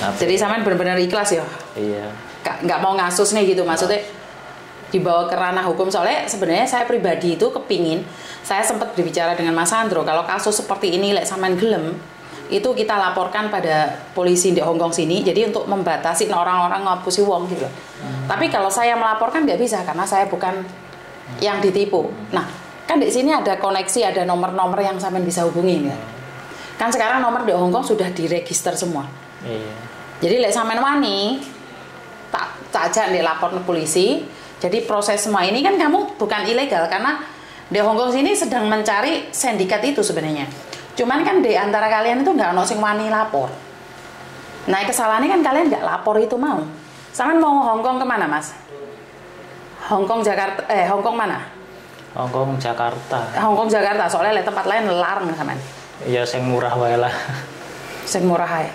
Jadi sampean benar-benar ikhlas ya? Iya. Nggak mau ngasus nih gitu maksudnya dibawa ke ranah hukum. Soalnya sebenarnya saya pribadi itu kepingin, saya sempat berbicara dengan Mas Andro, kalau kasus seperti ini lek sampean gelem itu kita laporkan pada polisi di Hongkong sini, jadi untuk membatasi orang-orang ngapusi wong gitu. Tapi kalau saya melaporkan nggak bisa karena saya bukan yang ditipu. Nah, kan di sini ada koneksi, ada nomor-nomor yang sampean bisa hubungi ya. Kan sekarang nomor di Hongkong sudah diregister semua. Iya. Jadi lek sampean wani tak ajak nih lapor ke polisi. Jadi proses semua ini kan kamu bukan ilegal karena di Hongkong sini sedang mencari sindikat itu sebenarnya. Cuman kan di antara kalian itu nggak ono sing wani lapor. Nah kesalahannya kan kalian nggak lapor itu mau. Sampean mau Hongkong kemana mas? Hongkong Jakarta, Hongkong mana? Hongkong Jakarta. Hongkong Jakarta, soalnya lihat tempat lain larang sampean. Iya, sing murah wae lah. Sing murah ae.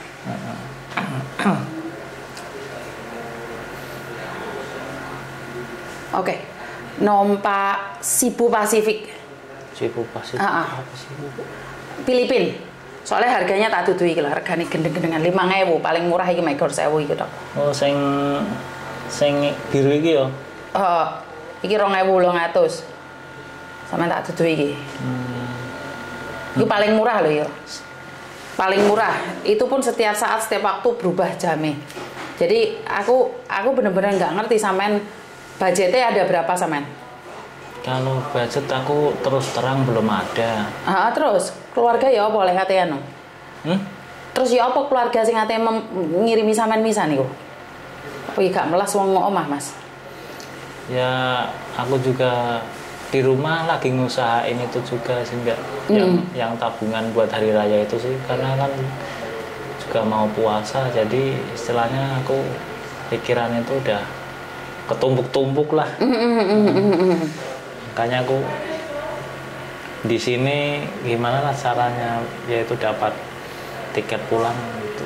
Oke. Numpak Cebu Pacific. Cebu Pacific. Apa sih? Filipin. Soalnya harganya tak dudu iki lho, regane gendeng-gendengan 5.000, paling murah iki megor 1.000 iki tok. Oh, sing biru iki ya. Iki 2.800. Sama tak dudu iki. Itu paling murah loh ya. Paling murah. Itu pun setiap saat, setiap waktu berubah jamnya. Jadi aku bener-bener nggak ngerti sampean budgetnya ada berapa sampean? Kalau budget aku terus terang belum ada. Terus keluarga ya apa oleh katanya no? Terus ya apa keluarga sing ate ngirimi sampean misa niku? Apa iki gak melas wong omah, Mas? Ya, aku juga di rumah lagi ngusahain itu juga sih, enggak yang tabungan buat hari raya itu sih, karena kan juga mau puasa, jadi istilahnya aku pikiran itu udah ketumpuk-tumpuk lah. Makanya aku di sini gimana lah caranya yaitu dapat tiket pulang gitu.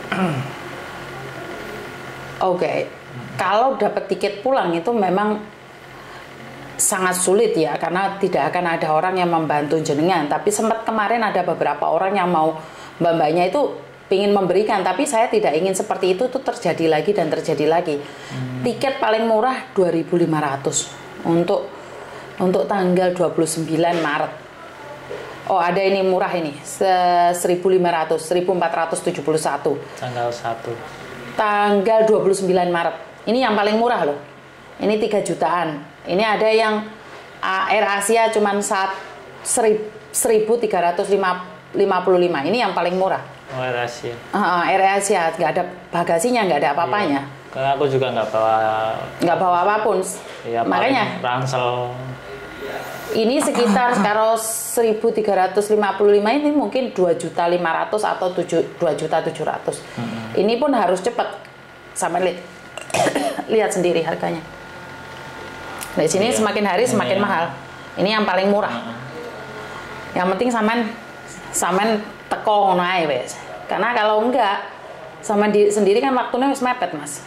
Oke. Kalau dapat tiket pulang itu memang sangat sulit ya, karena tidak akan ada orang yang membantu jenengan. Tapi sempat kemarin ada beberapa orang yang mau mbak-mbaknya itu ingin memberikan, tapi saya tidak ingin seperti itu tuh terjadi lagi dan terjadi lagi. Tiket paling murah 2.500 untuk tanggal 29 Maret. Oh, ada ini murah ini. 1.500, 1.471. Tanggal 29 Maret. Ini yang paling murah loh. Ini 3 jutaan. Ini ada yang Air Asia cuman 1.355. Ini yang paling murah. Oh, Air Asia. Air Asia nggak ada bagasinya, nggak ada apa-apanya. Iya. Karena aku juga nggak bawa apapun. Iya, makanya ransel. Ini sekitar kalau 1.355 ini mungkin 2.500.000 atau 2.700.000. Ini pun harus cepat. Sampai lihat sendiri harganya. Di sini semakin hari semakin mahal. Ini yang paling murah. Yang penting sampean teko ngono ae wes. Karena kalau enggak sampean sendiri kan waktunya wis mepet, Mas.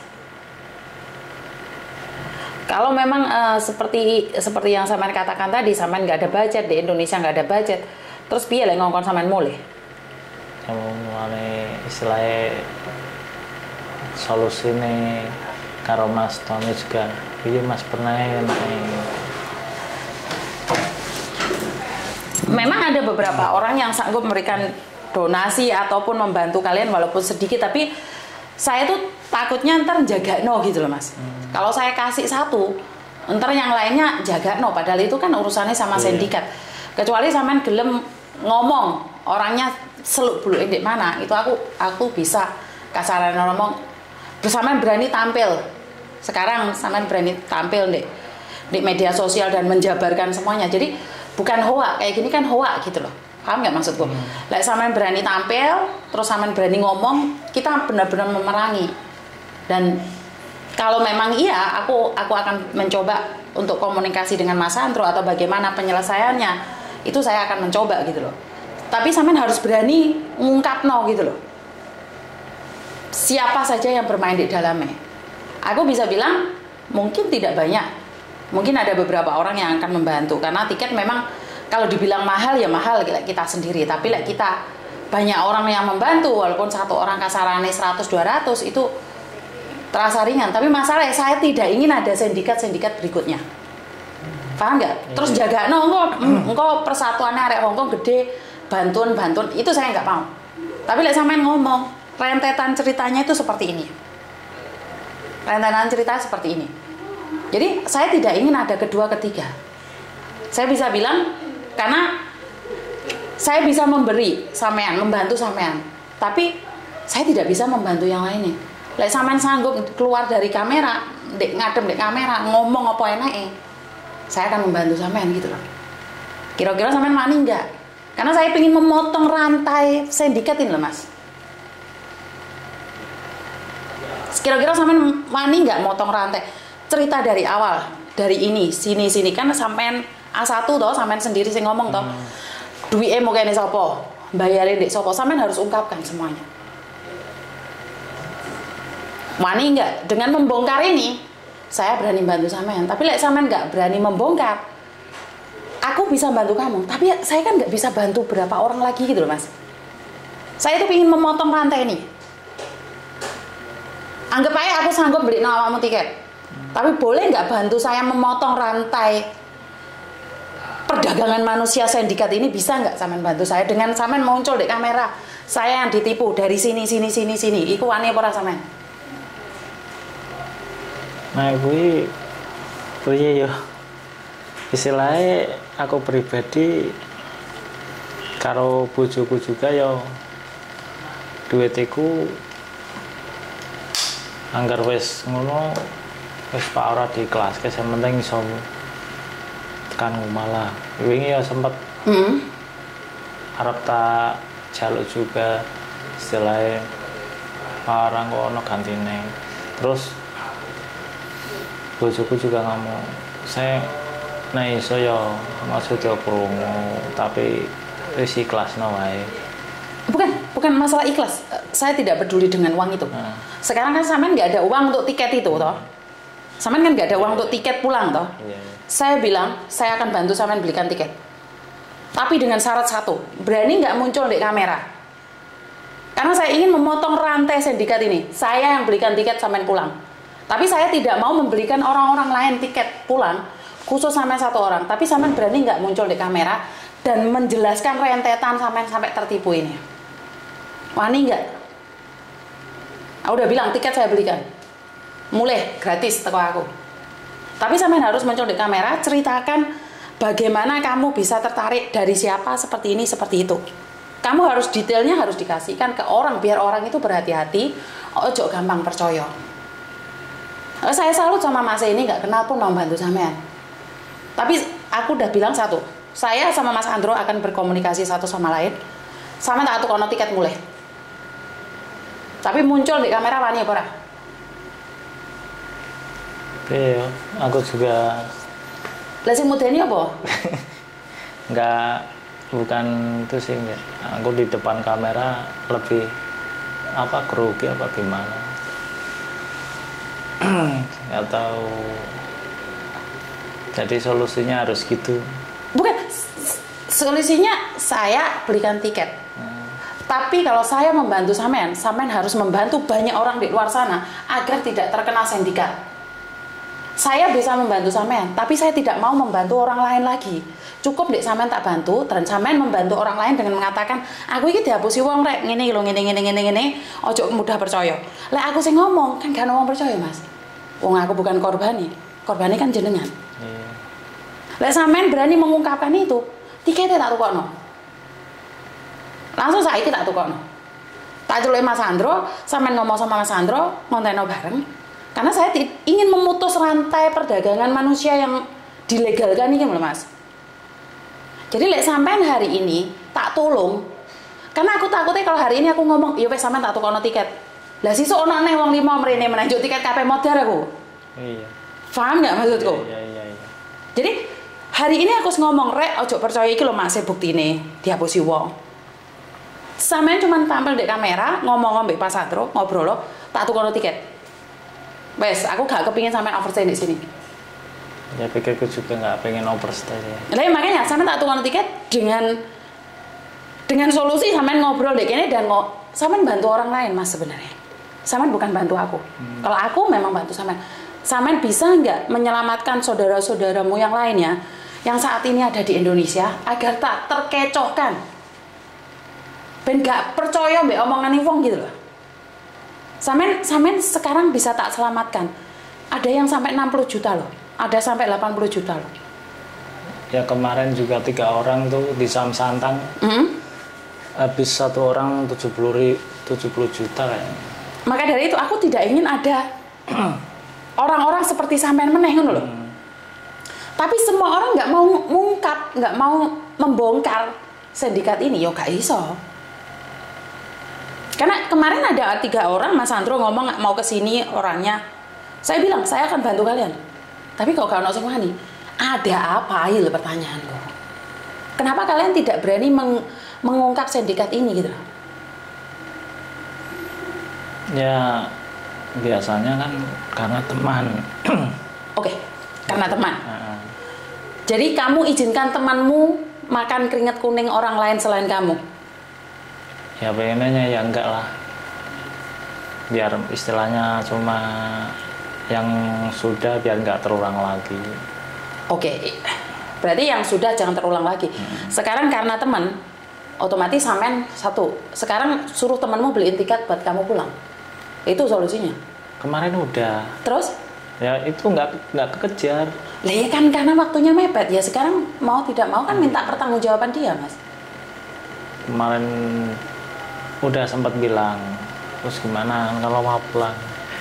Kalau memang seperti yang sampean katakan tadi, sampean nggak ada budget, di Indonesia nggak ada budget, terus piye lek ngongkon sampean mulih? Mulai istilahnya solusine karo Mas Tony juga. Iya Mas pernah memang ada beberapa orang yang sanggup memberikan donasi ataupun membantu kalian walaupun sedikit, tapi saya tuh takutnya ntar jaga no gitu loh Mas. Kalau saya kasih satu, ntar yang lainnya jaga no, padahal itu kan urusannya sama sindikat. Kecuali sampean gelem ngomong orangnya seluk beluk di mana, itu aku bisa kasaran ngomong. Terus sampean berani tampil. Sekarang sampean berani tampil di media sosial dan menjabarkan semuanya. Jadi bukan hoa, kayak gini kan hoa gitu loh. Paham nggak maksudku? Like sampean berani tampil, terus sampean berani ngomong, kita benar-benar memerangi. Dan kalau memang iya, aku akan mencoba untuk komunikasi dengan Mas Andro atau bagaimana penyelesaiannya. Itu saya akan mencoba gitu loh. Tapi sampean harus berani ngungkap no gitu loh. Siapa saja yang bermain di dalamnya. Aku bisa bilang mungkin tidak banyak. Mungkin ada beberapa orang yang akan membantu karena tiket memang kalau dibilang mahal ya mahal kita sendiri, tapi kita banyak orang yang membantu, walaupun satu orang kasarane 100-200 itu terasa ringan. Tapi masalahnya saya tidak ingin ada sindikat-sindikat berikutnya. Paham nggak? Terus jaga engko persatuannya arek Hongkong gede, bantuan itu saya nggak mau. Tapi lek sampean ngomong rentetan ceritanya itu seperti ini. Rentetan cerita seperti ini. Jadi saya tidak ingin ada kedua ketiga. Saya bisa bilang karena saya bisa memberi sampean, membantu sampean. Tapi saya tidak bisa membantu yang lainnya. Lek sampean sanggup keluar dari kamera, ngadem di kamera, ngomong apa enake, saya akan membantu sampean gitu loh. Kira-kira sampean wani enggak? Karena saya ingin memotong rantai sindikat ini loh mas. Kira-kira sampean wani enggak motong rantai? Cerita dari awal, dari ini, sini, kan sampean A1 toh, sampean sendiri sih ngomong toh. Duit mau kene sapa? Bayarin dek sapa? Sampean harus ungkapkan semuanya. Wani enggak? Dengan membongkar ini, saya berani bantu sampean. Tapi lek sampean enggak berani membongkar, aku bisa bantu kamu. Tapi saya kan enggak bisa bantu berapa orang lagi gitu loh mas. Saya tuh ingin memotong rantai ini. Anggap aja aku sanggup beli awakmu tiket. Tapi boleh nggak bantu saya memotong rantai perdagangan manusia sindikat ini? Bisa nggak sampean bantu saya dengan sampean muncul di kamera? Saya yang ditipu dari sini. Iku wani apa ora sampean? Nah, gue ya istilahnya aku pribadi karo bojoku juga ya duitiku anggar wis ngono wis pak ora di kelas ke yang penting iso tekan omah lah. Wingi ya sempet arep tak jaluk juga istilahnya orang kok ono gantine. Terus bojoku juga ngomong, saya nah iso ya maksudnya krungu tapi wis ikhlasno wae. Bukan masalah ikhlas. Saya tidak peduli dengan uang itu. Sekarang kan sampean nggak ada uang untuk tiket itu toh. Sampean kan nggak ada uang untuk tiket pulang toh. Iya. Saya bilang saya akan bantu sampean belikan tiket. Tapi dengan syarat satu, berani nggak muncul di kamera. Karena saya ingin memotong rantai sindikat ini. Saya yang belikan tiket sampean pulang. Tapi saya tidak mau membelikan orang-orang lain tiket pulang, khusus sampai satu orang. Tapi sampean berani nggak muncul di kamera dan menjelaskan rentetan sampai tertipu ini. Wani nggak? Aku udah bilang tiket saya belikan. Mulai gratis teko aku. Tapi sampean harus muncul di kamera, ceritakan bagaimana kamu bisa tertarik dari siapa seperti ini, seperti itu. Kamu harus detailnya harus dikasihkan ke orang biar orang itu berhati-hati, ojo gampang percaya. Saya salut sama Mas ini, nggak kenal pun mau bantu sampean. Tapi aku udah bilang satu, saya sama Mas Andro akan berkomunikasi satu sama lain. Sama tak kono tiket mulai. Tapi muncul di kamera wani apa ora? Iya, aku juga. Lah sing mudeni apa? Enggak, bukan itu sih enggak. Aku di depan kamera lebih apa grogi apa gimana? Nggak tahu. Jadi solusinya harus gitu. Bukan, solusinya saya belikan tiket. Tapi kalau saya membantu sampean harus membantu banyak orang di luar sana agar tidak terkena sindikat. Saya bisa membantu sampean, tapi saya tidak mau membantu orang lain lagi. Cukup dek sampean tak bantu, dan sampean membantu orang lain dengan mengatakan, aku ini dihapusi wong rek, ngene lho, ngene, ojo mudah percaya. Lek aku sing ngomong, kan gak ada wong percaya mas. Wong aku bukan korbani kan jenengan. Lek sampean berani mengungkapkan itu, tiketnya tak tukokno. Langsung saiki tak tukokno. Tak celuk Mas Andro, sampean ngomong sama Mas Andro, ngonteno bareng. Karena saya ingin memutus rantai perdagangan manusia yang dilegalkan ini lho Mas. Jadi lek sampean hari ini tak tolong, karena aku takutnya kalau hari ini aku ngomong, ya wes sampean tak tukokno tiket. Lah sesuk ono neh wong 5 mrene menanjuk tiket kabeh modar aku. Iya. Paham nggak maksudku? Iya. Jadi hari ini aku ngomong rek ojo percaya iki lho Mas buktine dihapusi wong. Sampean cuma tampil di kamera, ngomong mbek Pak Satro, ngobrol lo, tak tukono tiket. Wes, aku gak kepingin sampean overstay di sini. Ya pikirku juga nggak pengen overstay ya. Lah makanya sampean tak tukono tiket dengan Dengan solusi sampean ngobrol deh kene dan sampean bantu orang lain Mas sebenarnya. Sampean bukan bantu aku. Kalau aku memang bantu sampean. Sampean bisa nggak menyelamatkan saudara-saudaramu yang lainnya yang saat ini ada di Indonesia agar tak terkecohkan. Ben gak percaya mbak omongan wong gitu loh. Sampean sekarang bisa tak selamatkan. Ada yang sampai 60 juta loh. Ada sampai 80 juta loh. Ya kemarin juga 3 orang tuh di Samsantang. Habis satu orang 70 juta kayaknya. Maka dari itu aku tidak ingin ada orang-orang seperti sampean meneh ngono loh. Tapi semua orang nggak mau mengungkap, nggak mau membongkar sindikat ini, yo gak iso. Karena kemarin ada 3 orang, Mas Sandro ngomong mau ke sini orangnya. Saya bilang saya akan bantu kalian. Tapi kalau kalian sing wani, ada apa ya pertanyaanku? Kenapa kalian tidak berani mengungkap sindikat ini gitu? Ya biasanya kan karena teman. Oke, karena teman. Jadi kamu izinkan temanmu makan keringat kuning orang lain selain kamu? Ya pengennya ya enggak lah. Biar istilahnya cuma yang sudah biar enggak terulang lagi. Oke, berarti yang sudah jangan terulang lagi. Sekarang karena teman, otomatis sampean satu. Sekarang suruh temanmu beliin tiket buat kamu pulang. Itu solusinya. Kemarin udah. Terus? Ya itu nggak kekejar. Lah ya kan karena waktunya mepet ya, sekarang mau tidak mau kan minta pertanggungjawaban dia Mas. Kemarin udah sempat bilang, terus gimana kalau mau pulang?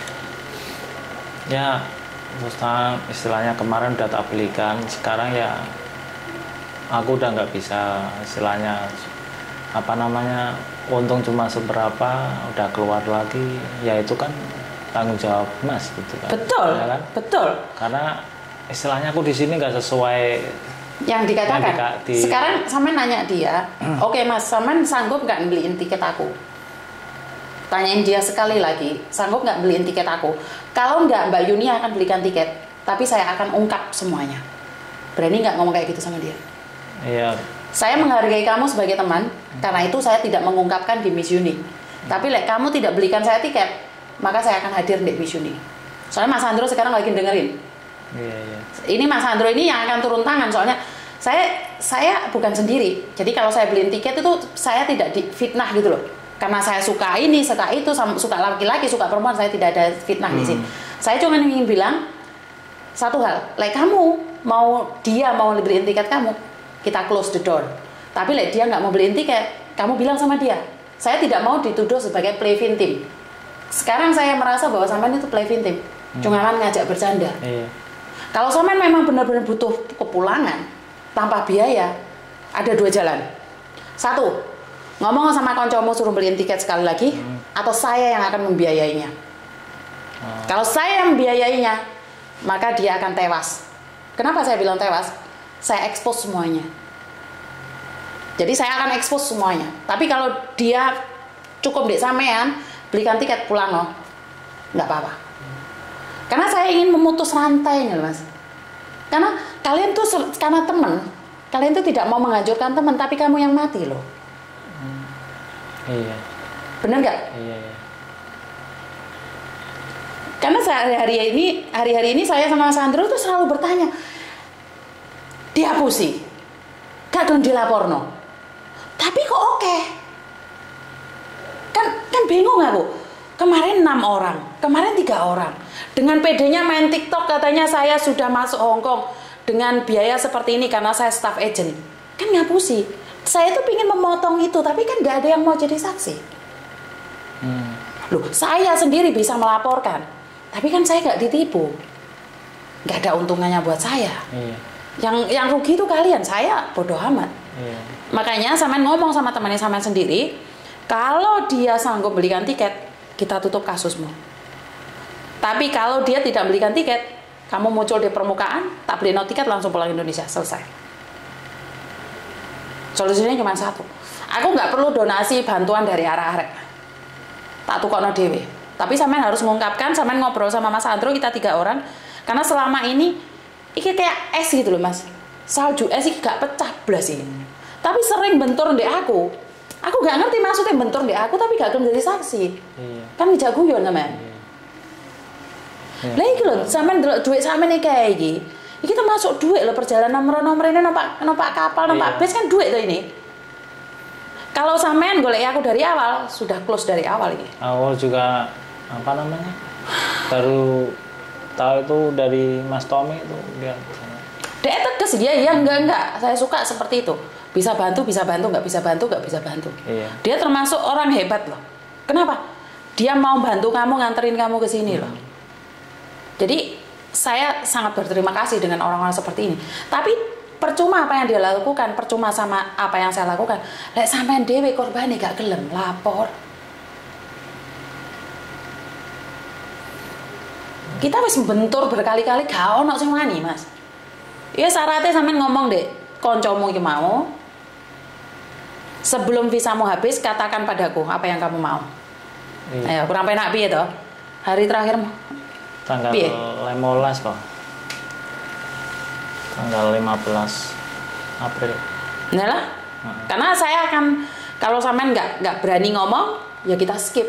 Ya istilahnya kemarin udah tak belikan, sekarang ya aku udah nggak bisa istilahnya apa namanya, untung cuma seberapa udah keluar lagi, ya itu kan tanggung jawab Mas gitu kan. Betul, ya kan? Betul. Karena istilahnya aku di sini nggak sesuai yang dikatakan. Sekarang sampean nanya dia, oke Mas, sampean sanggup nggak beliin tiket aku? Tanyain dia sekali lagi, sanggup nggak beliin tiket aku? Kalau nggak, Mbak Yuni akan belikan tiket, tapi saya akan ungkap semuanya. Berani nggak ngomong kayak gitu sama dia? Iya. Saya menghargai kamu sebagai teman, karena itu saya tidak mengungkapkan di Miss Yuni. Tapi kamu tidak belikan saya tiket, maka saya akan hadir di Miss Yuni. Soalnya Mas Sandro sekarang lagi dengerin. Iya. Ini Mas Sandro ini yang akan turun tangan, soalnya saya bukan sendiri. Jadi kalau saya beliin tiket itu saya tidak difitnah gitu loh. Karena saya suka ini, suka itu, suka laki-laki, suka perempuan, saya tidak ada fitnah di sini. Saya cuma ingin bilang satu hal, kamu dia mau beliin tiket kamu, kita close the door. Tapi dia nggak mau beliin tiket, kamu bilang sama dia, saya tidak mau dituduh sebagai play victim. Sekarang saya merasa bahwa sampean itu play victim, cuma ngajak bercanda. Iya. Kalau sampean memang benar-benar butuh kepulangan tanpa biaya, ada 2 jalan. 1, ngomong sama koncomu suruh beliin tiket sekali lagi, atau saya yang akan membiayainya. Kalau saya yang membiayainya, maka dia akan tewas. Kenapa saya bilang tewas? Saya expose semuanya. Jadi saya akan expose semuanya. Tapi kalau dia cukup dek sampean, belikan tiket pulang loh, nggak apa-apa. Karena saya ingin memutus rantainya Mas. Karena kalian tuh karena teman, kalian tuh tidak mau menghancurkan teman, tapi kamu yang mati loh. Iya. Bener nggak? Iya. Karena hari-hari ini saya sama Sandro tuh selalu bertanya, dihapusi, gak gelem dilaporno. Tapi kok oke? Kan bingung aku. Kemarin 6 orang, kemarin 3 orang. Dengan PD-nya main TikTok katanya saya sudah masuk Hong Kong dengan biaya seperti ini karena saya staff agent. Kan ngapusi. Saya tuh pingin memotong itu, tapi kan gak ada yang mau jadi saksi. Loh, saya sendiri bisa melaporkan, tapi kan saya gak ditipu. Gak ada untungannya buat saya. Iya. Yang rugi itu kalian, saya bodoh amat. Iya. Makanya sampean ngomong sama temannya sampean sendiri, kalau dia sanggup belikan tiket, kita tutup kasusmu. Tapi kalau dia tidak belikan tiket, kamu muncul di permukaan, tak beli no tiket, langsung pulang Indonesia, selesai. Solusinya cuma 1. Aku nggak perlu donasi bantuan dari arah-arah. Tak tukokno dhewe. Tapi sampean harus mengungkapkan, sampean ngobrol sama Mas Sandro, kita 3 orang. Karena selama ini kayak es gitu loh Mas. Salju es ini gak pecah blas ini. Tapi sering bentur ndek aku. Aku gak ngerti maksudnya bentur di aku tapi gak gelem jadi saksi. Iya. Kan ngejak guyon sampean. Iya. Lah iki lho, sampean ndelok dhuwit sampean iki kayak iki. Iki termasuk duit loh, perjalanan nomor ini numpak kapal, numpak bis kan duit tuh ini. Kalau sampean golek aku dari awal, sudah close dari awal ini. Aku juga apa namanya? Baru tahu itu dari Mas Tommy itu dia. Dia tegas dia, ya enggak. Saya suka seperti itu. Bisa bantu, nggak bisa bantu, nggak bisa bantu. Iya. Dia termasuk orang hebat loh. Kenapa? Dia mau bantu kamu, nganterin kamu ke sini loh. Jadi saya sangat berterima kasih dengan orang-orang seperti ini. Tapi percuma apa yang dia lakukan, percuma sama apa yang saya lakukan. Lek sampean dhewe korbane gak gelem lapor. Kita wis bentur berkali-kali gak ono sing wani, Mas. Ya syaratnya sampean ngomong deh, koncomu iki mau. Sebelum visamu habis, katakan padaku apa yang kamu mau. Iya. Ayo, kurang penak piye toh? Hari terakhirmu. Tanggal Piye? 15 kok. Tanggal 15 April. Nah lah. Karena saya akan, kalau sampean nggak berani ngomong, ya kita skip.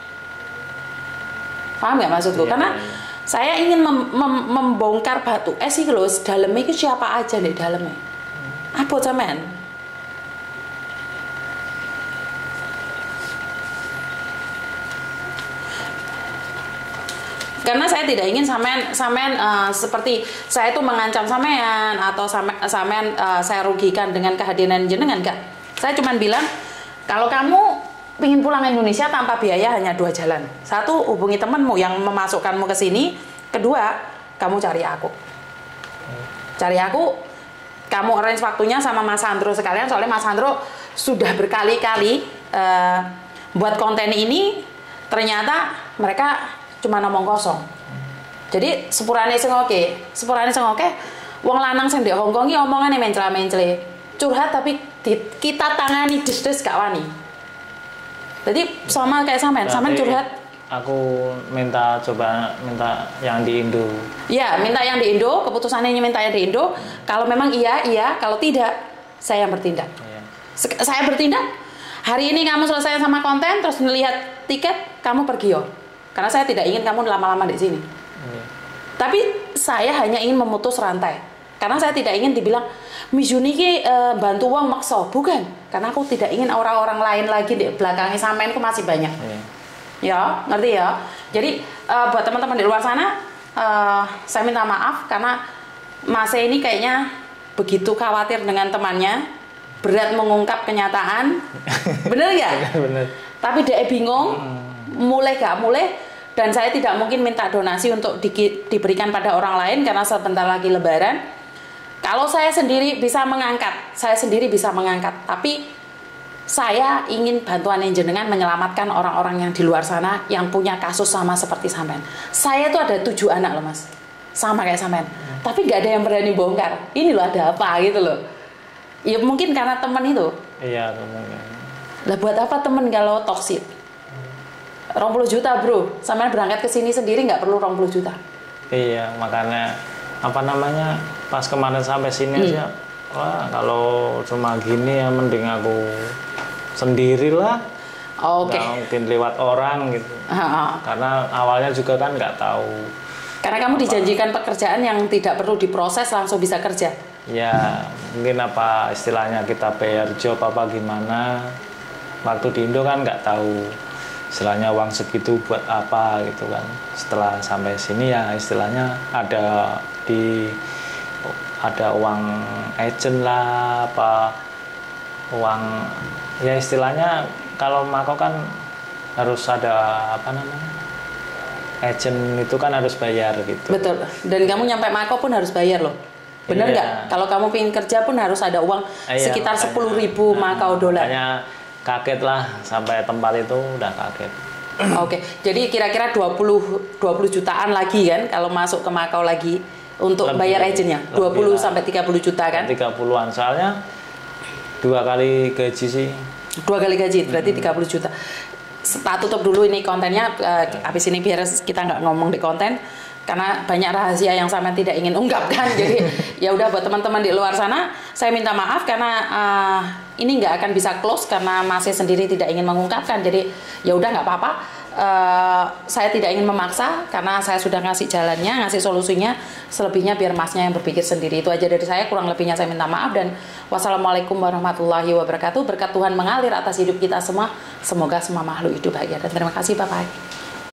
Paham nggak maksudku? Iya, Karena iya. saya ingin membongkar batu es iki lho, dalamnya itu siapa aja nih dalamnya. Apa sampean? Karena saya tidak ingin sampean seperti saya itu mengancam sampean atau sampean saya rugikan dengan kehadiran jenengan, enggak. Saya cuma bilang kalau kamu ingin pulang Indonesia tanpa biaya hanya 2 jalan. Satu, hubungi temanmu yang memasukkanmu ke sini. Kedua, kamu cari aku. Cari aku, kamu arrange waktunya sama Mas Sandro sekalian, soalnya Mas Sandro sudah berkali-kali buat konten ini, ternyata mereka cuma ngomong kosong. Jadi sepurane sing oke, wong lanang sing ndek Hongkong iki omongane mencela-mencele. Curhat tapi kita tangani des-des gak wani. Jadi sama kayak sampean curhat. Aku minta yang di Indo. Ya, minta yang di Indo, keputusannya minta yang di Indo. Kalau memang iya, kalau tidak saya yang bertindak. Iya. Saya bertindak. Hari ini kamu selesai sama konten, terus melihat tiket, kamu pergi yo. Karena saya tidak ingin kamu lama-lama di sini. Tapi saya hanya ingin memutus rantai. Karena saya tidak ingin dibilang Mijuni ki bantu uang makso, bukan. Karena aku tidak ingin orang-orang lain lagi di belakangnya sampean ku masih banyak. Ya, ngerti ya. Jadi buat teman-teman di luar sana, saya minta maaf karena Mas ini kayaknya begitu khawatir dengan temannya, berat mengungkap kenyataan. Bener ya? Bener. Tapi dia bingung, mulai gak mulai. Dan saya tidak mungkin minta donasi untuk diberikan pada orang lain karena sebentar lagi lebaran. Kalau saya sendiri bisa mengangkat, tapi saya ingin bantuan jenengan menyelamatkan orang-orang yang di luar sana yang punya kasus sama seperti sampean. Saya tuh ada 7 anak loh Mas, sama kayak sampean. Tapi nggak ada yang berani bongkar. Ini loh ada apa gitu loh. Ya mungkin karena teman itu. Iya teman. Lah buat apa teman kalau toksik? 20 juta bro, sampean berangkat ke sini sendiri nggak perlu 20 juta. Iya, makanya apa namanya pas kemarin sampai sini aja, wah kalau cuma gini ya mending aku sendirilah. Oke. Nggak mungkin lewat orang gitu. Karena awalnya juga kan nggak tahu. Karena kamu dijanjikan pekerjaan yang tidak perlu diproses langsung bisa kerja. Ya mungkin apa istilahnya kita bayar job apa gimana. Waktu di Indo kan nggak tahu. Istilahnya uang segitu buat apa gitu kan. Setelah sampai sini ya istilahnya ada uang agent lah apa uang ya istilahnya kalau Mako kan harus ada apa namanya agent itu kan harus bayar gitu. Betul. Dan kamu nyampe Mako pun harus bayar loh. Bener nggak? Iya. Kalau kamu pengen kerja pun harus ada uang sekitar 10.000 Makau dolar. Kaget lah sampai tempat itu udah kaget. Oke, jadi kira-kira 20 jutaan lagi kan kalau masuk ke Makau lagi untuk Lebih, bayar agentnya 20 sampai 30 juta kan? 30-an soalnya 2 kali gaji sih. 2 kali gaji berarti 30 juta. Tak tutup dulu ini kontennya, habis ini biar kita nggak ngomong di konten karena banyak rahasia yang sampean tidak ingin ungkapkan. Jadi ya udah buat teman-teman di luar sana, saya minta maaf karena ini nggak akan bisa close karena masih sendiri tidak ingin mengungkapkan. Jadi ya udah nggak apa-apa. Saya tidak ingin memaksa karena saya sudah ngasih jalannya, ngasih solusinya. Selebihnya biar masnya yang berpikir sendiri. Itu aja dari saya. Kurang lebihnya saya minta maaf dan wassalamualaikum warahmatullahi wabarakatuh. Berkat Tuhan mengalir atas hidup kita semua. Semoga semua makhluk hidup bahagia dan terima kasih. Bye bye.